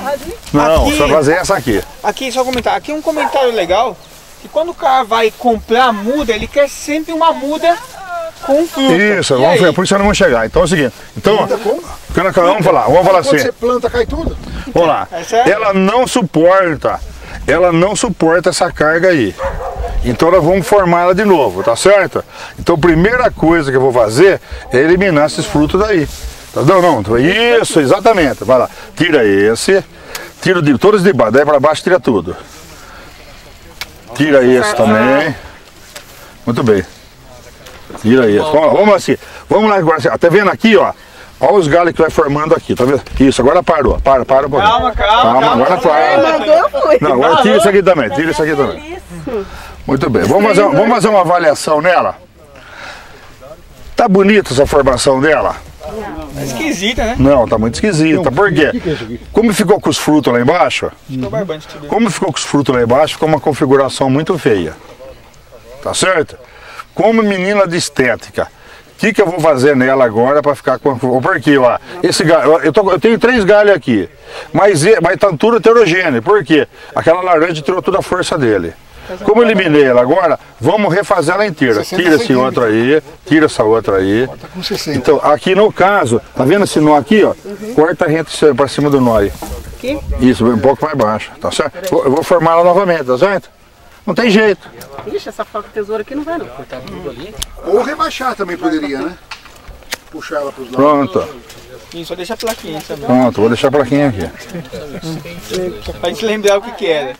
Não, aqui, só fazer essa aqui. Aqui, só comentar. Aqui um comentário legal, que quando o cara vai comprar a muda, ele quer sempre uma muda com fruta. Isso, vamos ver, por isso nós vamos chegar. Então é o seguinte, então, vamos falar assim. Quando você planta, cai tudo. Vamos lá. Ela não suporta essa carga aí. Então nós vamos formar ela de novo, tá certo? Então a primeira coisa que eu vou fazer é eliminar esses frutos daí. Não, isso, exatamente. Vai lá, tira esse, tira todos de baixo, daí para baixo tira tudo. Tira esse também. Muito bem. Tira esse. Vamos assim, vamos lá agora. Tá vendo aqui, ó? Olha os galhos que vai formando aqui, tá vendo? Isso, agora parou. Para um pouquinho. Calma, agora para. Não, agora tira isso aqui também, tira isso aqui também. Muito bem, vamos fazer uma avaliação nela. Tá bonita essa formação dela? É esquisita, né? Não, tá muito esquisita. Por quê? Como ficou com os frutos lá embaixo? Como ficou com os frutos lá embaixo, ficou uma configuração muito feia. Tá certo? Como menina de estética, o que eu vou fazer nela agora para ficar com... Porque, ó, esse galho, eu tenho 3 galhos aqui, mas tá tudo heterogêneo. Por quê? Aquela laranja tirou toda a força dele. Como eu eliminei ela agora, vamos refazer ela inteira. Tira esse outro aí, tira essa outra aí. Então, aqui no caso, tá vendo esse nó aqui, ó? Corta a reta para cima do nó aí. Isso, um pouco mais baixo, tá certo? Eu vou formar ela novamente, tá certo? Não tem jeito. Ixi, essa faca tesoura aqui não vai não. Cortar tudo ali. Ou rebaixar também poderia, né? Puxar ela para os lados. Pronto. Isso, só deixa a plaquinha também. Pronto, vou deixar a plaquinha aqui. Pra gente lembrar o que era.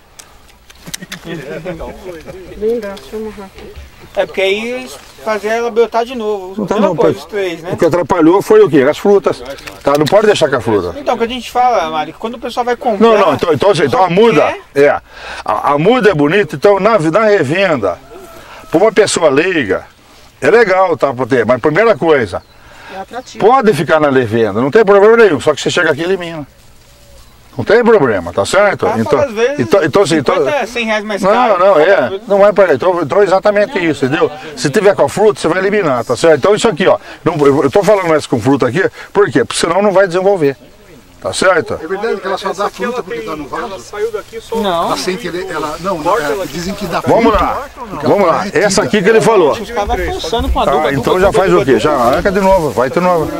É porque aí fazer ela brotar de novo. Não pode os 3, né? O que atrapalhou foi o quê? As frutas. Tá? Não pode deixar com a fruta. Então, o que a gente fala, Mário, quando o pessoal vai comprar... Não, então a muda, a muda é bonita, então na revenda, para uma pessoa leiga, é legal, tá, para ter, mas a primeira coisa, pode ficar na revenda, não tem problema nenhum, só que você chega aqui e elimina. Não tem problema, tá certo? Então, 100 reais mais caro. Não é para então exatamente isso, entendeu? Se tiver com a fruta, você vai eliminar, tá certo? Então isso aqui, ó, eu tô falando essa com fruta aqui, por quê? Porque senão não vai desenvolver, tá certo? É verdade que ela só dá fruta porque tá no vaso? Ela saiu daqui só... Não. Ela sente, dizem que dá fruta. Vamos lá, essa aqui que ele falou. Os caras vão forçando com a dupla. Então já faz o quê? Já arranca de novo, vai de novo.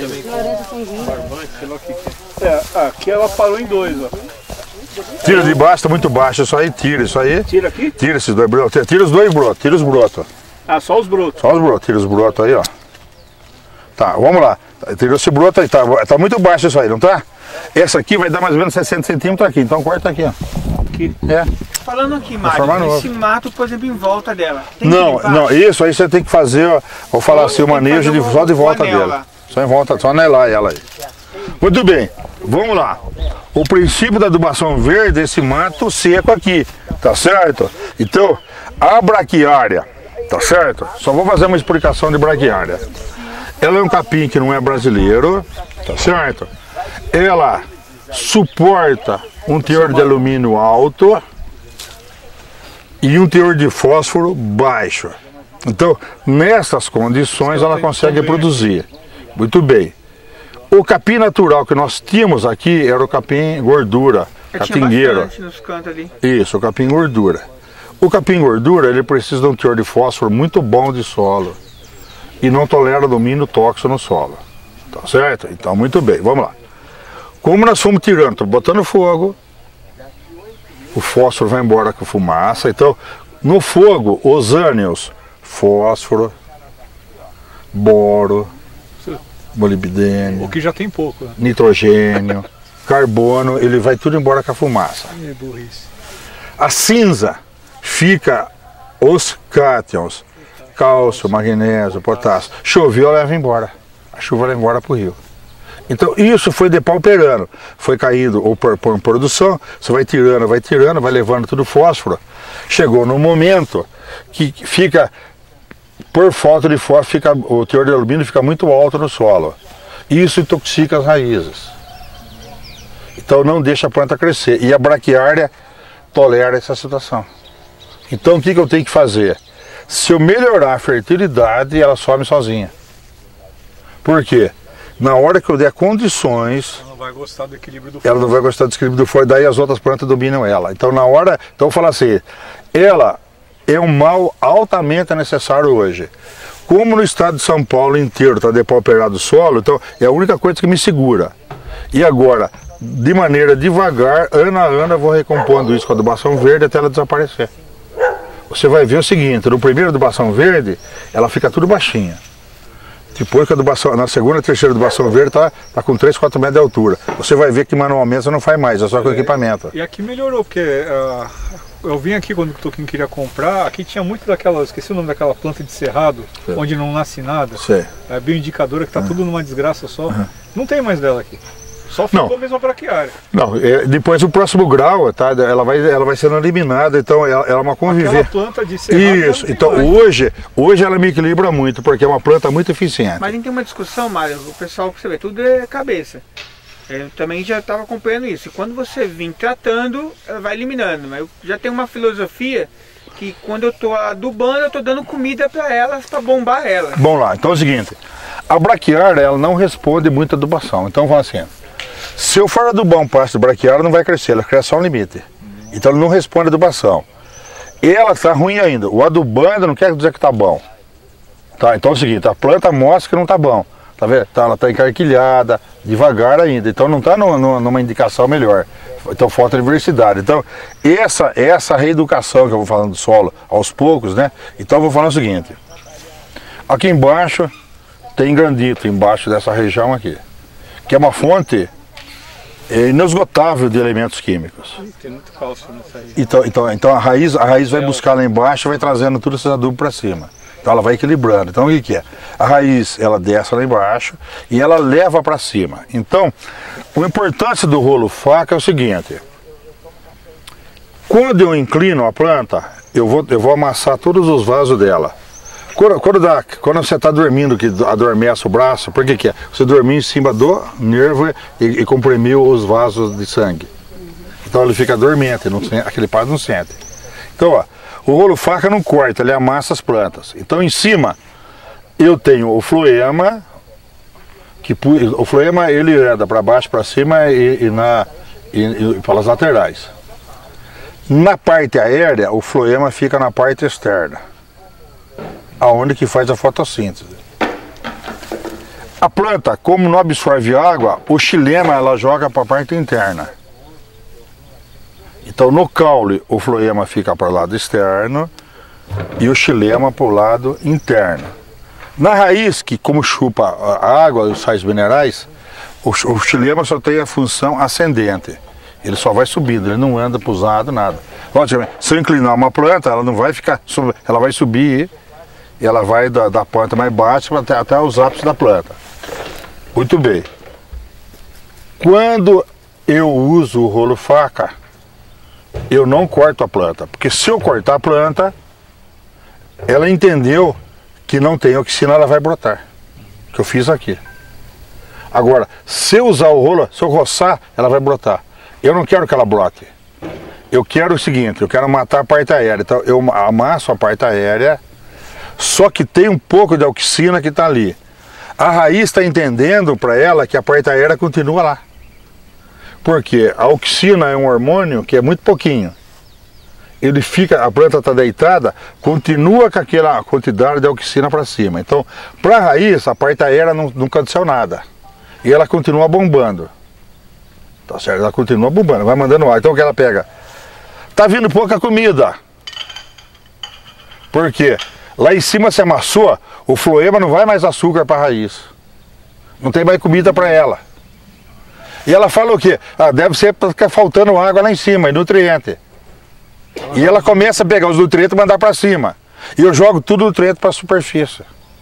Aqui ela parou em 2, ó. Tira de baixo, tá muito baixo, isso aí, tira isso aí. Tira aqui? Tira esses 2 brotos, tira os 2 brotos, tira os brotos. Ah, só os brotos. Só os brotos, tira os brotos aí, ó. Tá, vamos lá. Tirou esse broto aí, tá muito baixo isso aí, não tá? Essa aqui vai dar mais ou menos 60 centímetros aqui, então corta aqui, ó. Aqui? Falando aqui, Mário, esse mato, por exemplo, em volta dela. Não, isso aí você tem que fazer, vou falar assim, o manejo só de volta dela. Só em volta, só anelar ela aí. Muito bem, vamos lá. O princípio da adubação verde é esse mato seco aqui, tá certo? Então, a braquiária, tá certo? Só vou fazer uma explicação de braquiária. Ela é um capim que não é brasileiro, tá certo? Ela suporta um teor de alumínio alto e um teor de fósforo baixo. Então, nessas condições ela consegue produzir. Muito bem. O capim natural que nós tínhamos aqui era o capim gordura, catingueiro. Isso, o capim gordura. O capim gordura, ele precisa de um teor de fósforo muito bom de solo e não tolera alumínio tóxico no solo. Tá certo? Então, muito bem, vamos lá. Como nós fomos tirando, botando fogo, o fósforo vai embora com fumaça. Então, no fogo, os ânions, fósforo, boro, molibdênio, o que já tem pouco, né? Nitrogênio, carbono, ele vai tudo embora com a fumaça. A cinza fica os cátions, cálcio, magnésio, potássio. Choveu, leva embora. A chuva leva embora para o rio. Então isso foi depauperando, foi caindo ou por produção, você vai tirando, vai levando tudo fósforo. Chegou no momento que fica, por falta de fósforo, o teor de alumínio fica muito alto no solo. Isso intoxica as raízes. Então não deixa a planta crescer. E a braquiária tolera essa situação. Então o que eu tenho que fazer? Se eu melhorar a fertilidade, ela some sozinha. Por quê? Na hora que eu der condições não vai gostar do equilíbrio do Ela não vai gostar do equilíbrio do fólico, daí as outras plantas dominam ela. Então na hora, então eu falo assim, ela é um mal altamente necessário hoje. Como no estado de São Paulo inteiro está depauperado o solo, então é a única coisa que me segura. E agora, de maneira devagar, ano a ano, eu vou recompondo isso com a adubação verde até ela desaparecer. Você vai ver o seguinte, no primeiro adubação verde, ela fica tudo baixinha. Depois que a adubação, na segunda e terceira adubação verde tá com 3, 4 metros de altura. Você vai ver que manualmente você não faz mais, é só com equipamento. E aqui melhorou, porque eu vim aqui quando o Toquinho queria comprar, aqui tinha muito daquela, esqueci o nome daquela planta de cerrado, onde não nasce nada. Sei. É bioindicadora que tá tudo numa desgraça só. Não tem mais dela aqui. Só ficou mesmo a braquiária. Não, depois o próximo grau, tá, ela vai sendo eliminada, então ela é uma convivência. Aquela planta de cerrado. Isso, então hoje ela me equilibra muito, porque é uma planta muito eficiente. Mas a gente tem uma discussão, Mário, o pessoal que você vê, tudo é cabeça. Eu também já estava acompanhando isso. E quando você vem tratando, ela vai eliminando. Mas eu já tenho uma filosofia que quando eu estou adubando, eu estou dando comida para elas, para bombar elas. Bom lá, então é o seguinte, a braquiária ela não responde muito à adubação, então vamos assim. Se eu for adubar um pasto braquiária, não vai crescer, ela cresce só um limite. Então ela não responde à adubação. E ela está ruim ainda. O adubando não quer dizer que está bom. Tá, então é o seguinte, a planta mostra que não está bom. Tá vendo? Tá, ela está encarquilhada, devagar ainda. Então não está numa indicação melhor. Então falta diversidade. Então essa reeducação que eu vou falando do solo aos poucos, né? Então eu vou falar o seguinte. Aqui embaixo tem granito, embaixo dessa região aqui. Que é uma fonte inesgotável de elementos químicos. Tem muito cálcio nessa aí. Então a raiz vai buscar lá embaixo e vai trazendo tudo esses adubos para cima. Então ela vai equilibrando. Então o que é? A raiz ela desce lá embaixo e ela leva para cima. Então o importante do rolo faca é o seguinte. Quando eu inclino a planta, eu vou amassar todos os vasos dela. Quando você está dormindo, que adormece o braço, por que é? Você dormiu em cima do nervo e comprimiu os vasos de sangue. Então ele fica dormente, aquele pasto não sente. Então ó, o rolo faca não corta, ele amassa as plantas. Então em cima eu tenho o floema, o floema ele anda para baixo, para cima e pelas laterais. Na parte aérea, o floema fica na parte externa, aonde que faz a fotossíntese. A planta, como não absorve água, o xilema ela joga para a parte interna. Então no caule o floema fica para o lado externo e o xilema para o lado interno. Na raiz, que como chupa a água e os sais minerais, o xilema só tem a função ascendente. Ele só vai subindo, ele não anda para os lados, nada. Logicamente, se eu inclinar uma planta, ela não vai ficar, ela vai subir e ela vai da planta mais baixa até os ápices da planta. Muito bem. Quando eu uso o rolo faca, eu não corto a planta, porque se eu cortar a planta, ela entendeu que não tem oxina, ela vai brotar. Que eu fiz aqui. Agora, se eu usar o rolo, se eu roçar, ela vai brotar. Eu não quero que ela brote. Eu quero o seguinte, eu quero matar a parte aérea. Então eu amasso a parte aérea, só que tem um pouco de auxina que está ali. A raiz está entendendo para ela que a parte aérea continua lá. Porque a auxina é um hormônio que é muito pouquinho. Ele fica, a planta está deitada, continua com aquela quantidade de auxina para cima. Então, para a raiz, a parte aérea nunca aconteceu nada. E ela continua bombando. Tá certo? Ela continua bombando, vai mandando ar. Então o que ela pega? Tá vindo pouca comida. Por quê? Lá em cima se amassou, o floema não vai mais açúcar para a raiz. Não tem mais comida para ela. E ela fala o quê? Ah, deve ser porque ficar faltando água lá em cima, e nutriente. E ela começa a pegar os nutrientes e mandar para cima. E eu jogo tudo nutriente para a superfície.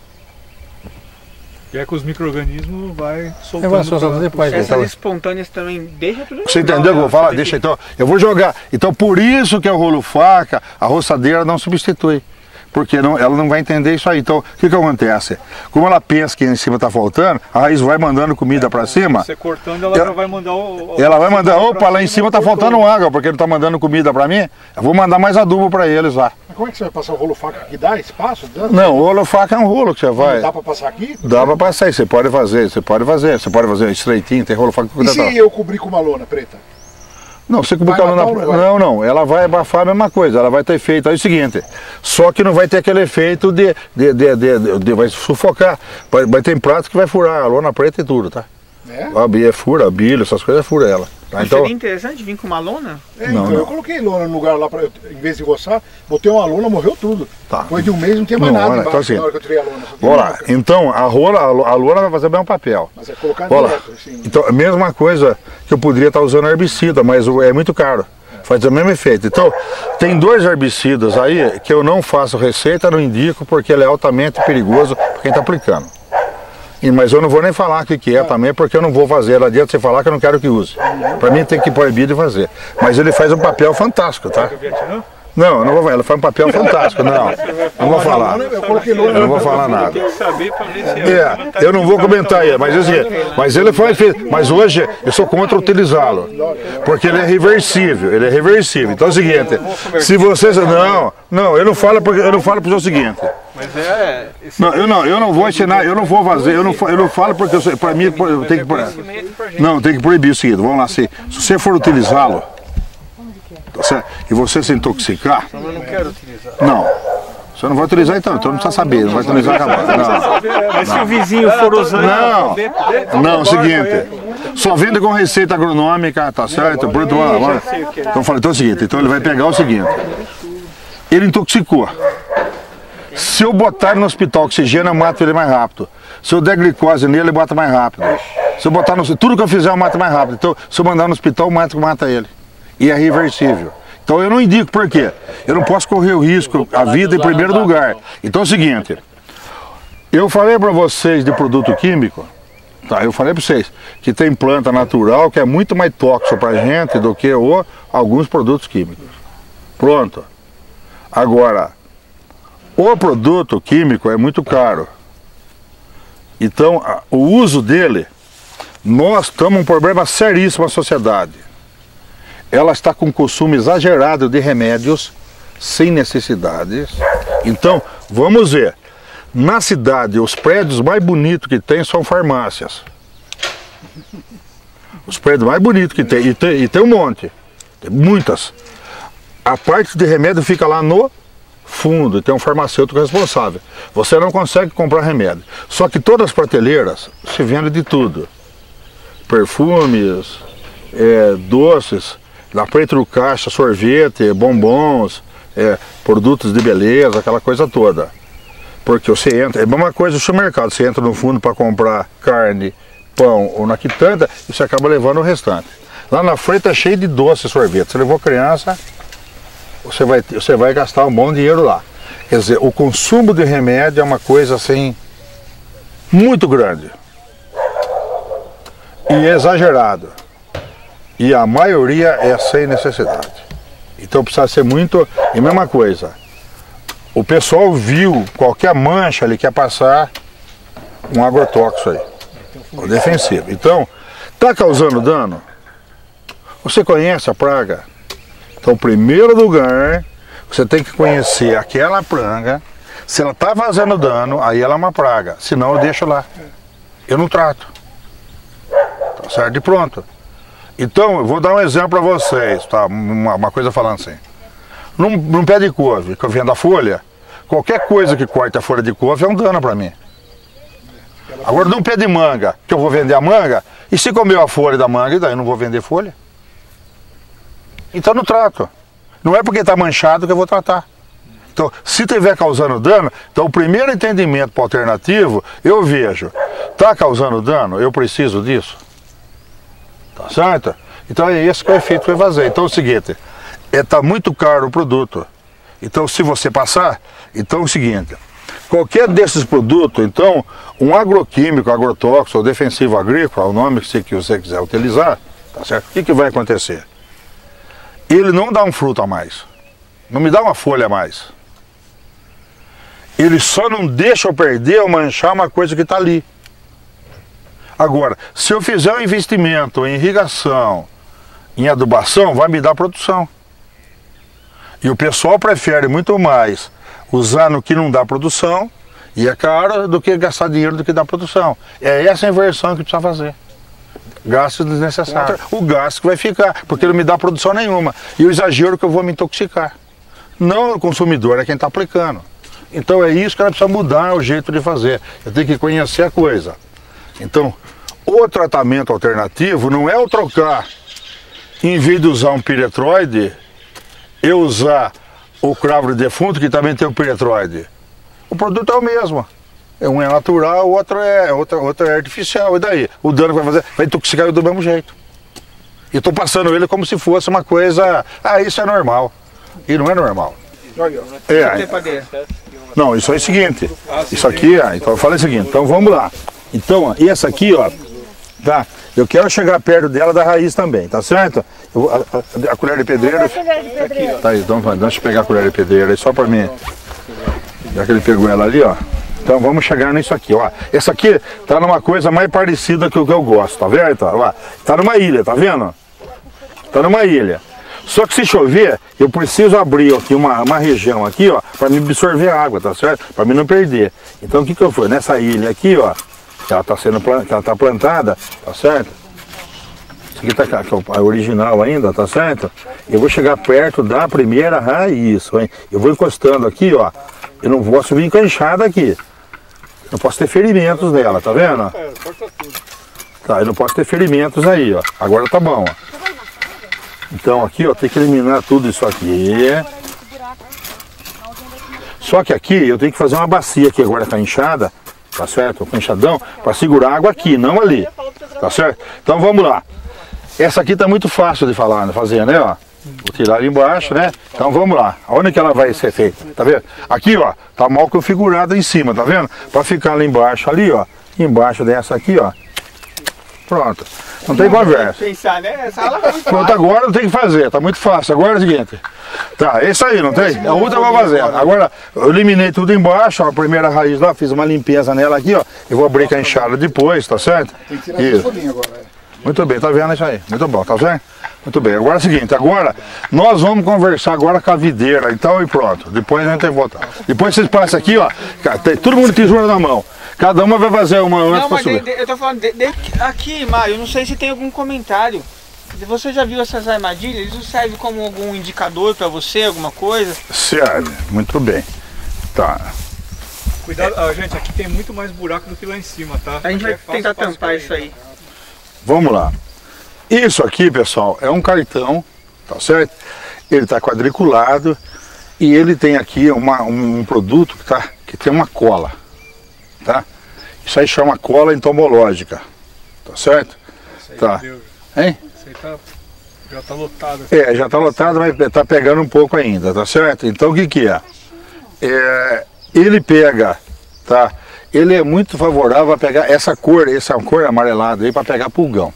E é que os micro-organismos vai soltando. Depois. Essas espontâneas também deixa tudo. Você entendeu o que eu vou falar? Deixa então. Eu vou jogar. Então por isso que é o rolo faca, a roçadeira não substitui. Porque ela não vai entender isso aí. Então, o que acontece? Como ela pensa que em cima está faltando, a raiz vai mandando comida para cima. Você cortando, ela já vai mandar ela vai mandar, opa, lá em cima está faltando água, porque não está mandando comida para mim. Eu vou mandar mais adubo para eles lá. Mas como é que você vai passar o rolo faca aqui? Dá espaço? Não, o rolo faca é um rolo que você vai. Dá para passar aqui? Dá para passar, você pode fazer estreitinho, tem rolo faca. E se eu cobrir com uma lona preta? Não, você cobrir com a lona. Não, ela vai abafar a mesma coisa, ela vai ter feito. Aí é o seguinte, só que não vai ter aquele efeito de vai sufocar. Vai ter prato que vai furar a lona preta e tudo, tá? É? Fura, bilho, essas coisas fura ela. Tá? Então, seria interessante vir com uma lona? Então eu coloquei lona no lugar lá, em vez de roçar, botei uma lona, morreu tudo. Tá. Depois de um mês não tinha mais nada embaixo, então, assim, na hora que eu tirei a lona. Vamos lá, então a lona vai fazer o mesmo papel. Mas é colocar direto, assim. Então, a mesma coisa que eu poderia estar usando herbicida, mas é muito caro. Faz o mesmo efeito. Então, tem 2 herbicidas aí que eu não faço receita, não indico, porque ele é altamente perigoso para quem está aplicando. Mas eu não vou nem falar o que é também, porque eu não vou fazer. Não adianta você falar que eu não quero que use. Para mim tem que proibir de fazer. Mas ele faz um papel fantástico, tá? Não, eu não vou falar. Ele faz um papel fantástico. Não vou falar. Eu não vou falar nada. Eu não vou comentar aí, mas ele faz. Mas hoje eu sou contra utilizá-lo. Porque ele é reversível. Então é o seguinte, se vocês. Não, eu não falo porque o seguinte. Mas eu não vou ensinar, eu não vou fazer, eu não falo porque para mim eu tenho que. Não, tem que proibir o seguinte, vamos lá, se você for utilizá-lo, tá certo? E você se intoxicar. Eu não quero utilizar. Não. Você não vai utilizar então não precisa saber, não vai utilizar acabado. Mas se o vizinho for usando. Não, é o seguinte. Só vende com receita agronômica, tá certo? Então eu falei, então é o seguinte, então ele vai pegar o seguinte. Ele intoxicou. Se eu botar no hospital oxigênio, eu mato ele mais rápido. Se eu der glicose nele, eu boto mais rápido. Se eu botar no tudo que eu fizer, eu mato mais rápido. Então, se eu mandar no hospital, o médico mata ele. E é reversível. Então eu não indico por quê. Eu não posso correr o risco, a vida em primeiro lugar. Então é o seguinte, eu falei para vocês de produto químico, tá? Eu falei para vocês que tem planta natural que é muito mais tóxico para a gente do que alguns produtos químicos. Pronto. Agora, o produto químico é muito caro. Então, o uso dele, nós estamos um problema seríssimo na sociedade. Ela está com consumo exagerado de remédios, sem necessidades. Então, vamos ver. Na cidade, os prédios mais bonitos que tem são farmácias. Os prédios mais bonitos que tem. E tem um monte. Tem muitas. A parte de remédio fica lá no fundo, e tem um farmacêutico responsável. Você não consegue comprar remédio. Só que todas as prateleiras se vende de tudo. Perfumes, doces, na frente do caixa, sorvete, bombons, produtos de beleza, aquela coisa toda. Porque você entra, é a mesma coisa no supermercado, você entra no fundo para comprar carne, pão ou na quitanda e você acaba levando o restante. Lá na frente é cheio de doce e sorvete. Você levou criança, você vai gastar um bom dinheiro lá. Quer dizer, o consumo de remédio é uma coisa assim, muito grande. E exagerado. E a maioria é sem necessidade. Então precisa ser muito... E mesma coisa, o pessoal viu qualquer mancha, ele quer passar um agrotóxico aí, o defensivo. Então, está causando dano? Você conhece a praga? Então, em primeiro lugar, você tem que conhecer aquela praga. Se ela está fazendo dano, aí ela é uma praga. Senão eu deixo lá. Eu não trato. Tá certo? E pronto. Então, eu vou dar um exemplo para vocês, tá? Uma coisa falando assim. Num pé de couve, que eu vendo a folha, qualquer coisa que corte a folha de couve é um dano para mim. Agora, num pé de manga, que eu vou vender a manga, e se comeu a folha da manga, e daí eu não vou vender folha? Então não trato. Não é porque está manchado que eu vou tratar. Então, se estiver causando dano, então o primeiro entendimento para o alternativo, eu vejo, está causando dano, eu preciso disso. Tá certo? Então é esse que é o efeito que vai fazer. Então é o seguinte, está muito caro o produto. Então se você passar, então é o seguinte, qualquer desses produtos, então, um agroquímico, agrotóxico, ou defensivo agrícola, o nome que você quiser utilizar, tá certo? O que vai acontecer? Ele não dá um fruto a mais, não me dá uma folha a mais. Ele só não deixa eu perder ou manchar uma coisa que está ali. Agora, se eu fizer um investimento em irrigação, em adubação, vai me dar produção. E o pessoal prefere muito mais usar no que não dá produção, e é caro, do que gastar dinheiro do que dá produção. É essa a inversão que precisa fazer. Gasto desnecessário. O gasto que vai ficar, porque não me dá produção nenhuma. E o exagero que eu vou me intoxicar. Não o consumidor, é quem está aplicando. Então é isso que ela precisa mudar o jeito de fazer. Eu tenho que conhecer a coisa. Então, o tratamento alternativo não é eu trocar, em vez de usar um piretroide, eu usar o cravo de defunto, que também tem o piretroide. O produto é o mesmo. Um é natural, o outro é artificial. E daí? O dano que vai fazer vai intoxicar eu do mesmo jeito. E estou passando ele como se fosse uma coisa... Ah, isso é normal. E não é normal. Não, isso é o seguinte. Isso aqui, então eu falei o seguinte. Então vamos lá. Então, ó, e essa aqui, ó, tá? Eu quero chegar perto dela da raiz também, tá certo? A colher de pedreira... Tá aí, então deixa eu pegar a colher de pedreira aí só para mim. Já que ele pegou ela ali, ó. Então vamos chegar nisso aqui, ó. Essa aqui tá numa coisa mais parecida com o que eu gosto, tá vendo? Tá numa ilha, tá vendo? Tá numa ilha. Só que se chover, eu preciso abrir aqui uma região aqui, ó, para me absorver a água, tá certo? Para mim não perder. Então o que eu fui? Nessa ilha aqui, ó, que ela tá plantada, tá certo? Isso aqui tá a original ainda, tá certo? Eu vou chegar perto da primeira raiz, hein? Eu vou encostando aqui, ó. Eu não posso vir encanchada aqui. Não posso ter ferimentos nela, tá vendo? Tá, eu não posso ter ferimentos aí, ó. Agora tá bom, ó. Então aqui, ó, tem que eliminar tudo isso aqui. Só que aqui eu tenho que fazer uma bacia aqui agora com a enxada, tá certo? Com o enxadão, para segurar a água aqui, não ali. Tá certo? Então vamos lá. Essa aqui tá muito fácil de fazer, né, ó? Vou tirar ali embaixo, né? Então vamos lá. Onde que ela vai ser feita? Tá vendo? Aqui, ó, tá mal configurada em cima, tá vendo? Para ficar lá embaixo ali, ó. Embaixo dessa aqui, ó. Pronto. Não tem conversa. Pensar, né? Pronto, agora não tem que fazer, tá muito fácil. Agora é o seguinte. Tá, esse aí, não tem? A outra eu vou fazer. Agora, eu eliminei tudo embaixo, ó, a primeira raiz lá, fiz uma limpeza nela aqui, ó. Eu vou abrir com a enxada depois, tá certo? Tem que tirar esse folhinho agora. Muito bem, tá vendo isso aí? Muito bom, tá vendo? Muito bem, agora é o seguinte, agora nós vamos conversar agora com a videira, então e pronto. Depois a gente vai voltar. Depois vocês passam aqui, ó, tem todo mundo tesoura na mão. Cada uma vai fazer uma antes. Não, mas eu tô falando aqui, Mário, não sei se tem algum comentário. Você já viu essas armadilhas? Isso serve como algum indicador para você, alguma coisa? Serve, muito bem. Tá. Cuidado, gente, aqui tem muito mais buraco do que lá em cima, tá? A gente vai tentar tampar isso aí. Vamos lá. Isso aqui, pessoal, é um cartão, tá certo? Ele está quadriculado e ele tem aqui um produto que tem uma cola, tá? Isso aí chama cola entomológica, tá certo? Tá. Hein? Isso aí já tá lotado. Já tá lotado, mas tá pegando um pouco ainda, tá certo? Então o que é? Ele pega, tá? Ele é muito favorável a pegar essa cor amarelada aí para pegar pulgão.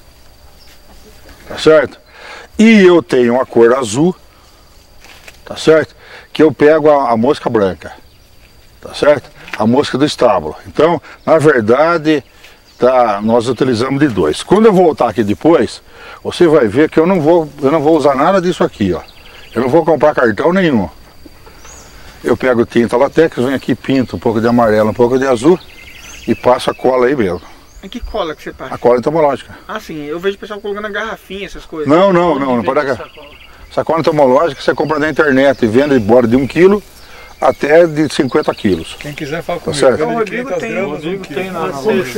Tá certo? E eu tenho uma cor azul, tá certo? Que eu pego a mosca branca, tá certo? A mosca do estábulo. Então, na verdade, tá, nós utilizamos de dois. Quando eu voltar aqui depois, você vai ver que eu não vou usar nada disso aqui, ó. Eu não vou comprar cartão nenhum. Eu pego tinta latex, venho aqui, pinto um pouco de amarelo, um pouco de azul e passo a cola aí mesmo. E que cola que você passa? A cola entomológica. Ah, sim. Eu vejo o pessoal colocando a garrafinha, essas coisas. Não pode dar. Sacola entomológica você compra na internet e vende embora de 1 kg até de 50 quilos. Quem quiser falar comigo. Certo? O Rodrigo tem na...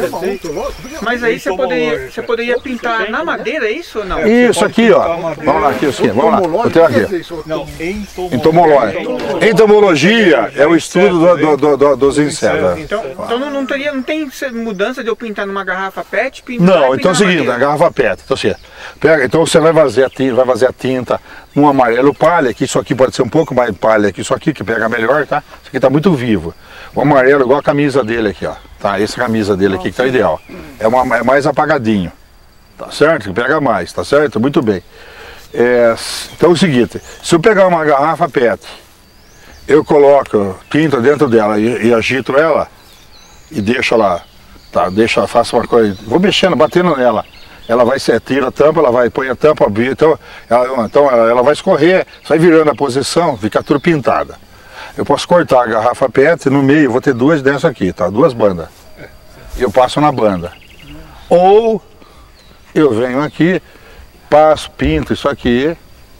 Mas aí você poderia pintar na madeira, é isso ou não? Isso aqui, ó. Vamos lá, aqui, assim, vamos lá. Eu tenho aqui. Não, Entomológica. Entomologia é o estudo dos insetos. Então não tem mudança de eu pintar numa garrafa PET? Não, então é o seguinte, a garrafa PET. Então, assim, então você vai fazer a tinta no amarelo palha, que isso aqui pode ser um pouco mais palha que isso aqui, que pega melhor, tá? Isso aqui tá muito vivo. O amarelo igual a camisa dele aqui, ó. Tá, essa camisa dele aqui que tá ideal. É mais apagadinho, tá certo? Que pega mais, tá certo? Muito bem. Então é o seguinte, se eu pegar uma garrafa PET, eu coloco, pinto dentro dela e agito ela e deixo lá, tá? Faço uma coisa, vou mexendo, batendo nela. Ela vai, tira a tampa, ela vai, põe a tampa, então ela vai escorrer, vai virando a posição, fica tudo pintada. Eu posso cortar a garrafa PET no meio, vou ter duas dessas aqui, tá? Duas bandas. E eu passo na banda. Ou eu venho aqui, passo, pinto isso aqui,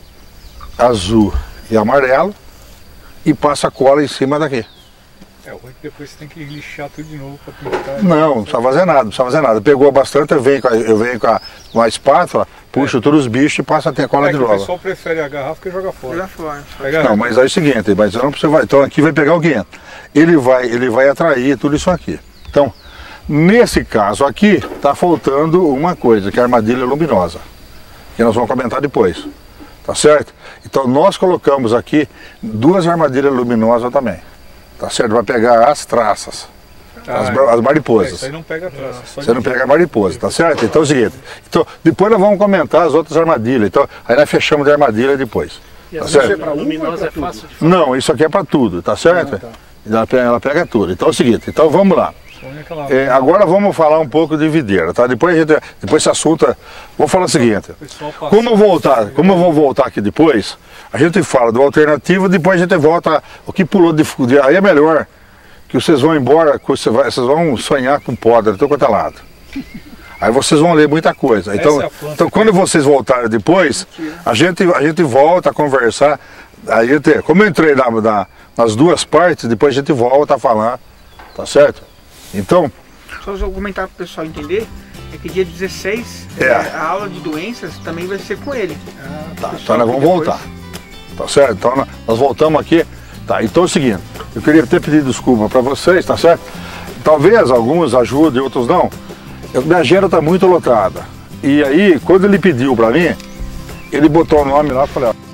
azul e amarelo, e passo a cola em cima daqui. O ruim é que depois você tem que lixar tudo de novo para pintar. Não precisa fazer nada, não precisa fazer nada. Pegou bastante, eu venho com a espátula, puxo todos os bichos e passo a cola de novo. O pessoal prefere a garrafa que joga fora. Não, mas é o seguinte, mas eu não preciso, então aqui vai pegar o 500. Ele vai atrair tudo isso aqui. Então, nesse caso aqui, está faltando uma coisa, que é a armadilha luminosa, que nós vamos comentar depois. Tá certo? Então nós colocamos aqui duas armadilhas luminosas também. Tá certo? Vai pegar as traças, as mariposas. Isso aí não pega a traça. Você não pega a mariposa, tá certo? Então é o seguinte, então, depois nós vamos comentar as outras armadilhas. Então, aí nós fechamos de armadilha depois. Tá certo? A luminosa é fácil de fazer. Não, isso aqui é para tudo, tá certo? Ela pega tudo. Então é o seguinte, então vamos lá. Agora vamos falar um pouco de videira, tá? Depois esse assunto, vou falar o seguinte, como eu vou voltar aqui depois, a gente fala do alternativo, depois a gente volta, o que pulou de aí é melhor, que vocês vão embora, vocês vão sonhar com podre, de todo lado. Aí vocês vão ler muita coisa. Então quando vocês voltarem depois, a gente volta a conversar, aí como eu entrei nas duas partes, depois a gente volta a falar, tá certo? Então, só um comentário para o pessoal entender, é que dia 16 a aula de doenças também vai ser com ele. Tá, então nós vamos voltar, tá certo? Então nós voltamos aqui, tá? Então é o seguinte, eu queria ter pedido desculpa para vocês, tá certo? Talvez alguns ajudem, outros não. Minha agenda está muito lotada. E aí, quando ele pediu para mim, ele botou o nome lá e falei, ó,